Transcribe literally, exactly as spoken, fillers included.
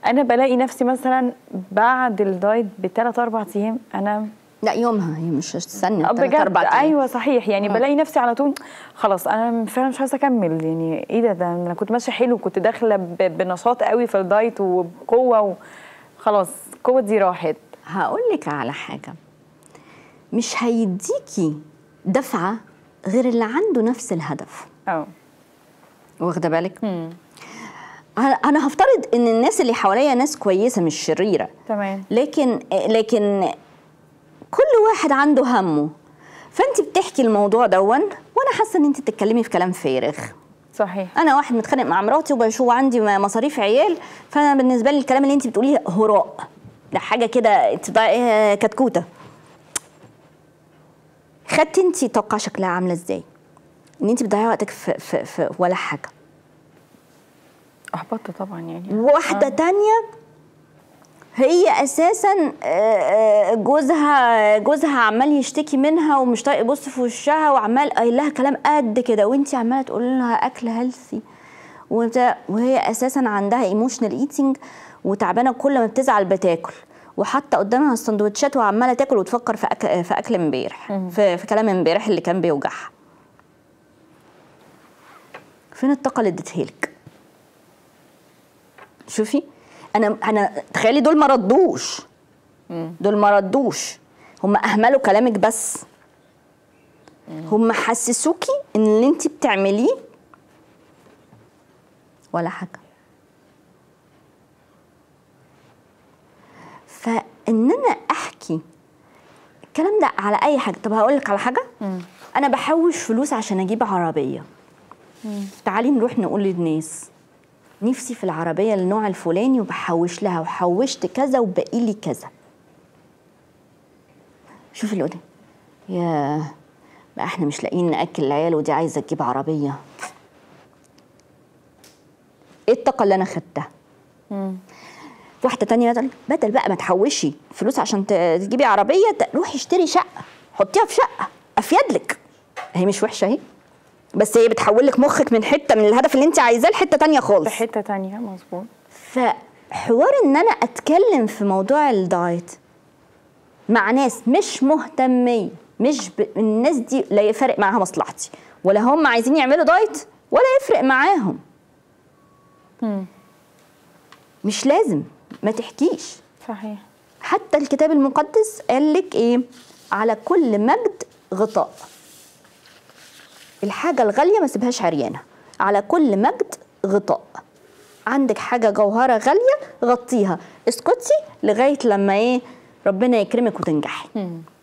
انا بلاقي نفسي مثلا بعد الدايت بثلاث اربع ايام انا لا يومها هي مش هتستنى ثلاث اربع ايام. ايوه صحيح يعني م. بلاقي نفسي على طول خلاص انا فعلا مش عايزه اكمل. يعني ايه ده ده انا كنت ماشيه حلو، كنت داخله بنشاط قوي في الدايت وبقوه وخلاص القوه دي راحت. هقول لك على حاجه، مش هيديكي دفعه غير اللي عنده نفس الهدف. اه واخده بالك؟ امم انا هفترض ان الناس اللي حواليا ناس كويسه مش شريره، تمام، لكن لكن كل واحد عنده همه. فانت بتحكي الموضوع دون وانا حاسه ان انت بتتكلمي في كلام فارغ. صحيح. انا واحد متخانق مع مراتي وبشوف عندي مصاريف عيال، فانا بالنسبه لي الكلام اللي انت بتقوليه هراء، ده حاجه كده كتكوته. خدتي انت توقع شكلها عامله ازاي؟ ان انت بتضيعي وقتك في, في, في ولا حاجه. احبطت طبعا يعني. واحده آه. تانية هي اساسا جوزها جوزها عمال يشتكي منها ومش طايق يبص في وشها وعمال قايل لها كلام قد كده، وانت عماله تقولي لها اكل هيلثي، وهي اساسا عندها ايموشنال ايتنج وتعبانه، كل ما بتزعل بتاكل، وحتى قدامها السندوتشات وعماله تاكل وتفكر في اكل في اكل امبارح، في, في كلام امبارح اللي كان بيوجعها. فين الطاقه اللي اديتها لك؟ شوفي انا انا تخيلي دول ما ردوش، دول ما ردوش، هم اهملوا كلامك بس. هم حسسوكي ان اللي انت بتعمليه ولا حاجه. فان انا احكي الكلام ده على اي حاجه. طب هقول لك على حاجه، مم. انا بحوش فلوس عشان اجيب عربيه. مم. تعالي نروح نقول للناس نفسي في العربيه النوع الفلاني وبحوش لها وحوشت كذا وبقي لي كذا. شوفي اللي قدام، ياه بقى احنا مش لاقيين ناكل العيال ودي عايزه تجيب عربيه. ايه الطاقه اللي انا خدتها؟ واحده تانية بدل بقى ما تحوشي فلوس عشان تجيبي عربيه، روحي اشتري شقه حطيها في شقه افيد لك. هي مش وحشه اهي، بس هي بتحول لك مخك من حته من الهدف اللي انت عايزاه لحته تانية خالص. في حته تانية مظبوط. فحوار ان انا اتكلم في موضوع الدايت مع ناس مش مهتميه، مش ب... الناس دي لا يفرق معاها مصلحتي ولا هم عايزين يعملوا دايت ولا يفرق معاهم. مم. مش لازم ما تحكيش. صحيح. حتى الكتاب المقدس قال لك ايه؟ على كل مجد غطاء. الحاجه الغاليه ما سيبهاش عريانه. على كل مجد غطاء. عندك حاجه جوهره غاليه غطيها، اسكتي لغايه لما ايه ربنا يكرمك وتنجحي.